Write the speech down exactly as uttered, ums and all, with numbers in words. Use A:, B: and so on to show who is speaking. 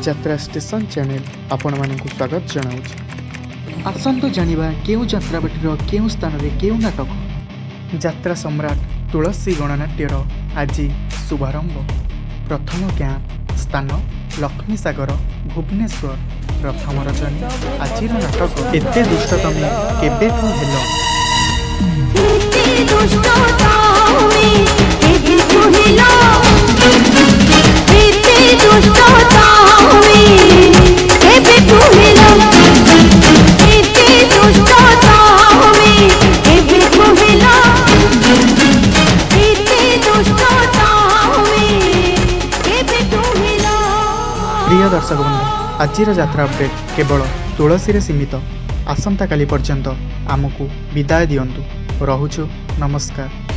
A: यात्रा station channel आपण मानक स्वागत जनाऊँ। आसंतु जानिबा केउ यात्राबाटीर केउ स्थान रे केउ नाटक यात्रा सम्राट तुलसी गणनाट्यर आज शुभारंभ। प्रथम क्या स्थान लक्ष्मी सागर भुवनेश्वर। प्रथम रजनी आज नाटक एते दुष्ट तमे केबेठू हेलो प्रिय दर्शक बंधु आज यात्रा अपडेट केवल तुलसी रे सीमित। आसंता काली पर्यंत आमको विदाय दियंतु। रहुछु नमस्कार।